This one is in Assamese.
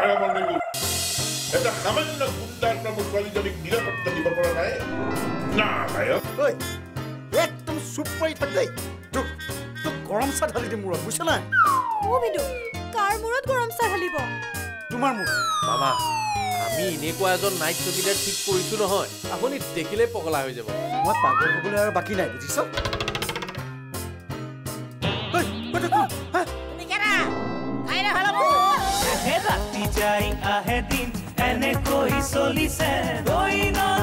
ভাড়ামন্দিৰ এটা সামান্য গুণ্ডাৰ নামৰ ছোৱালীজনীক নিৰাপত্তা দিব পৰা নাই না নায়ক একদম চুপ কৰি থাক দেই তোক গৰম চাহ ঢালি দিম মূৰত বুজিছ নাই বিদু কাৰ মূৰত গৰম চাহ ঢালিব তোমাৰ মূৰত মামা আমি এনেকুৱা এজন নাইট চকীদাৰ ঠিক কৰিছো নহয় আপুনি দেখিলে পগলা হৈ যাব মই পাগল হ'বলৈ আৰু বাকী নাই বুজিছ ৰাতি যাই আহে দিন এনেকৈ চলিছে